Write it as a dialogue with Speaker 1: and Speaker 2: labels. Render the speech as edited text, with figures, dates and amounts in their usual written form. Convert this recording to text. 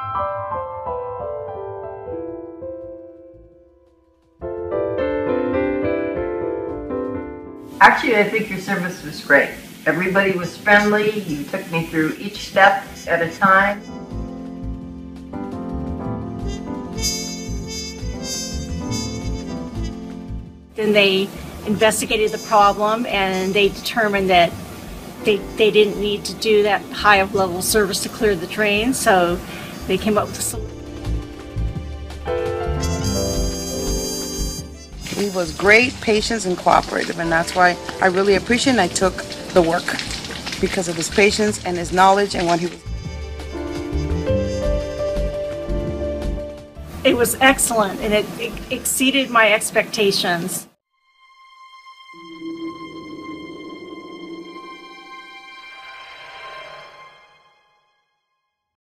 Speaker 1: Actually, I think your service was great. Everybody was friendly. You took me through each step at a time.
Speaker 2: Then they investigated the problem and they determined that they didn't need to do that high level service to clear the drain, so they came up with a solution.
Speaker 3: He was great, patient, and cooperative, and that's why I really appreciate and I took the work because of his patience and his knowledge and what he was.
Speaker 2: It was excellent and it exceeded my expectations.